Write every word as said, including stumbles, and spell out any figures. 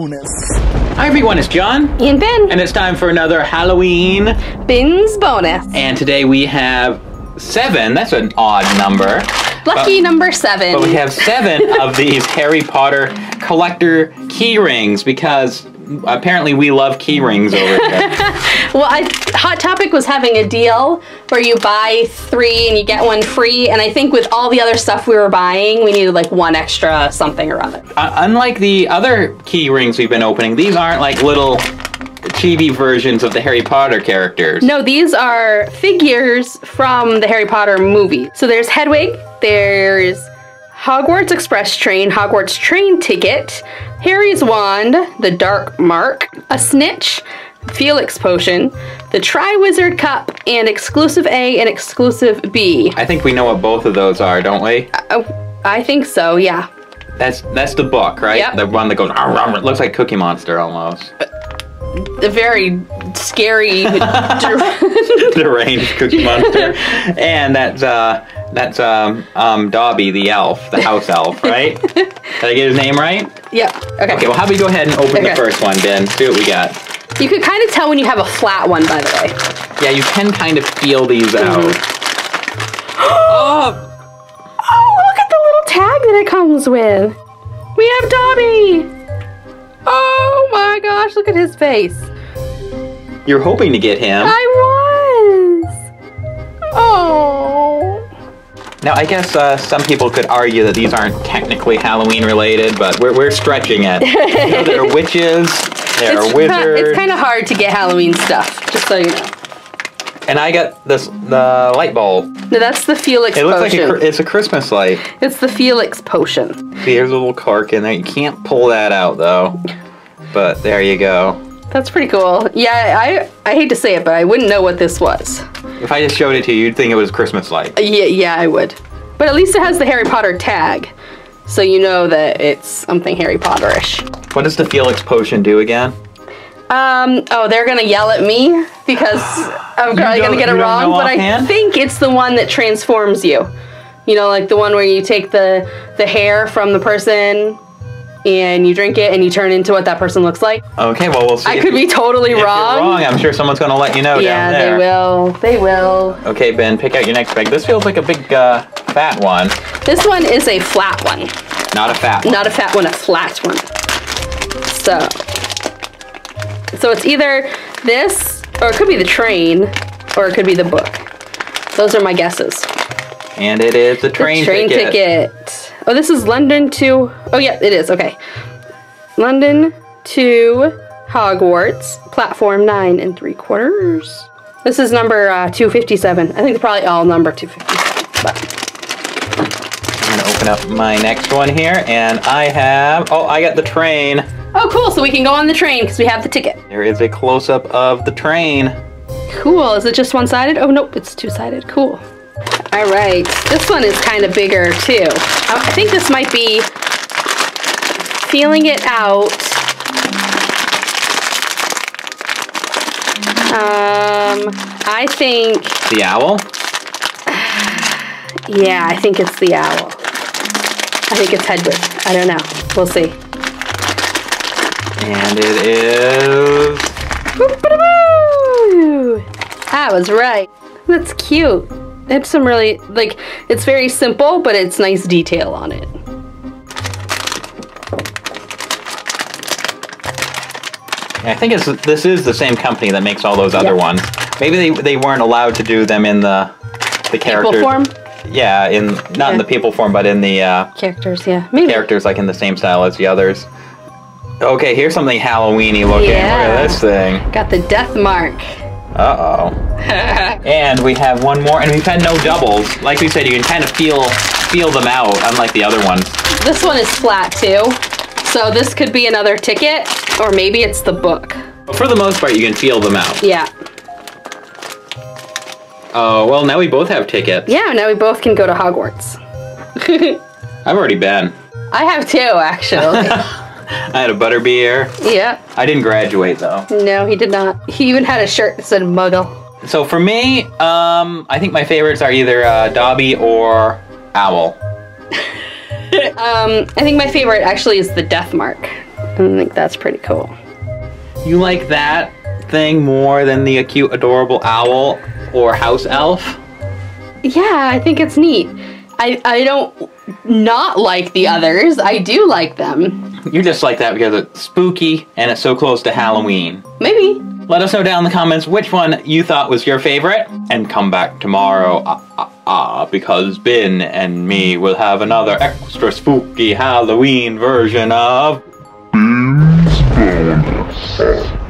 bonus. Hi everyone, it's John. And Ben. And it's time for another Halloween Bins bonus. And today we have seven, that's an odd number. Lucky but, number seven. But we have seven of these Harry Potter collector key rings because apparently we love key rings over here. Well, I, Hot Topic was having a deal where you buy three and you get one free, and I think with all the other stuff we were buying, we needed like one extra something or other. Uh, unlike the other key rings we've been opening, these aren't like little chibi versions of the Harry Potter characters. No, these are figures from the Harry Potter movie. So there's Hedwig, there's Hogwarts Express Train, Hogwarts Train Ticket, Harry's Wand, the Dark Mark, a Snitch, Felix Potion, the Triwizard Cup, and Exclusive A and Exclusive B. I think we know what both of those are, don't we? Uh, I think so, yeah. That's that's the book, right? Yep. The one that goes, "Arr, arr," it looks like Cookie Monster almost. A very scary, deranged Cookie Monster. And that's uh that's um um Dobby the elf, the house elf, right? Did I get his name right? Yep. Okay. Okay, well how about we go ahead and open Okay. the first one, Ben? See what we got. You could kind of tell when you have a flat one, by the way. Yeah, you can kind of feel these Mm-hmm. out. Oh! Oh, look at the little tag that it comes with. We have Dobby. Oh my gosh, look at his face. You're hoping to get him. I was. Oh. Now, I guess uh, some people could argue that these aren't technically Halloween related, but we're, we're stretching it. You know, there are witches, there It's, are wizards. it's kind of hard to get Halloween stuff, just so you know. And I got this, the light bulb. No, that's the Felix It looks Potion. like a, it's a Christmas light. It's the Felix Potion. See, here's a little cork in there. You can't pull that out, though. But there you go. That's pretty cool. Yeah, I I hate to say it, but I wouldn't know what this was. If I just showed it to you, you'd think it was a Christmas light. Yeah, yeah, I would. But at least it has the Harry Potter tag, so you know that it's something Harry Potter-ish. What does the Felix Potion do again? Um, oh, they're gonna yell at me because I'm probably don't- gonna get it you don't wrong, know but I offhand? think it's the one that transforms you. You know, like the one where you take the, the hair from the person and you drink it and you turn into what that person looks like. Okay, well, we'll see. I if could you- be totally if you're wrong. wrong, I'm sure someone's gonna let you know Yeah, down there. they will. They will. Okay, Ben, pick out your next bag. This feels like a big, uh, fat one. This one is a flat one. Not a fat one. Not a fat one, a flat one. So, so it's either this, or it could be the train, or it could be the book. Those are my guesses. And it is the train, The train ticket. ticket. Oh, this is London to, oh yeah, it is, okay. London to Hogwarts, platform nine and three quarters. This is number uh, two fifty-seven. I think they're probably all number two fifty-seven, but. I'm gonna open up my next one here, and I have, oh, I got the train. Oh, cool, so we can go on the train because we have the ticket. There is a close-up of the train. Cool, is it just one-sided? Oh, nope, it's two-sided, cool. All right, this one is kind of bigger too. I think this might be feeling it out. Um, I think, The owl? yeah, I think it's the owl. I think it's Hedwig. I don't know. We'll see. And it is... Woo! I was right. That's cute. It's some really, like, it's very simple, but it's nice detail on it. I think it's this is the same company that makes all those other Yep. ones. Maybe they, they weren't allowed to do them in the the characters. People form? Yeah, in not in Yeah. the people form, but in the uh, Characters, yeah. Maybe. characters like in the same style as the others. Okay, here's something Halloween-y looking. Yeah. Look at this thing. Got the death mark. Uh-oh. And we have one more, and we've had no doubles. Like we said, you can kind of feel feel them out, unlike the other ones. This one is flat too. So this could be another ticket, or maybe it's the book. But for the most part, you can feel them out. Yeah. Oh, well, now we both have tickets. Yeah, now we both can go to Hogwarts. I've already been. I have two, actually. I had a butterbeer. Yeah. I didn't graduate, though. No, he did not. He even had a shirt that said Muggle. So for me, um, I think my favorites are either uh, Dobby or Owl. um, I think my favorite actually is the death mark. I think that's pretty cool. You like that thing more than the cute, adorable owl or house elf? Yeah, I think it's neat. I, I don't not like the others. I do like them. You just like that because it's spooky and it's so close to Halloween. Maybe. Let us know down in the comments which one you thought was your favorite. And come back tomorrow, ah, ah, ah, because Ben and me will have another extra spooky Halloween version of... Beans Bonus.